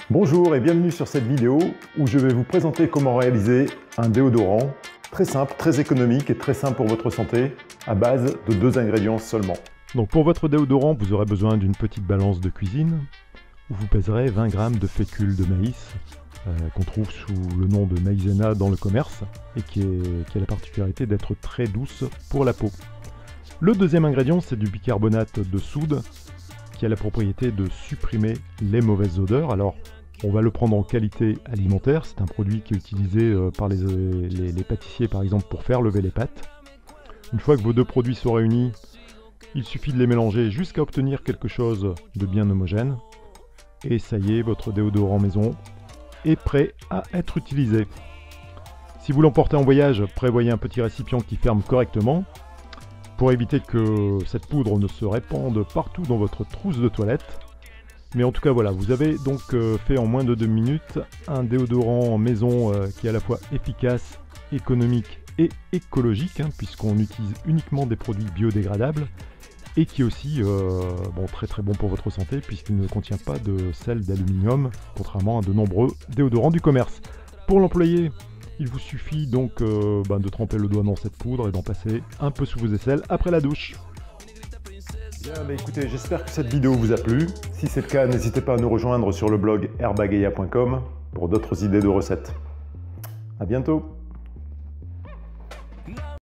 Bonjour et bienvenue sur cette vidéo où je vais vous présenter comment réaliser un déodorant très simple, très économique et très simple pour votre santé à base de 2 ingrédients seulement. Donc pour votre déodorant, vous aurez besoin d'une petite balance de cuisine où vous pèserez 20 g de fécule de maïs qu'on trouve sous le nom de maïzena dans le commerce et qui a la particularité d'être très douce pour la peau. Le deuxième ingrédient, c'est du bicarbonate de soude qui a la propriété de supprimer les mauvaises odeurs. Alors, on va le prendre en qualité alimentaire, c'est un produit qui est utilisé par les pâtissiers par exemple pour faire lever les pâtes. Une fois que vos 2 produits sont réunis, il suffit de les mélanger jusqu'à obtenir quelque chose de bien homogène. Et ça y est, votre déodorant maison est prêt à être utilisé. Si vous l'emportez en voyage, prévoyez un petit récipient qui ferme correctement pour éviter que cette poudre ne se répande partout dans votre trousse de toilette. Mais en tout cas voilà, vous avez donc fait en moins de 2 minutes un déodorant maison qui est à la fois efficace, économique et écologique, puisqu'on utilise uniquement des produits biodégradables et qui est aussi très bon pour votre santé puisqu'il ne contient pas de sel d'aluminium, contrairement à de nombreux déodorants du commerce. Pour l'employer, il vous suffit donc de tremper le doigt dans cette poudre et d'en passer un peu sous vos aisselles après la douche. Bien, écoutez, j'espère que cette vidéo vous a plu. Si c'est le cas, n'hésitez pas à nous rejoindre sur le blog herbagaia.com pour d'autres idées de recettes. À bientôt!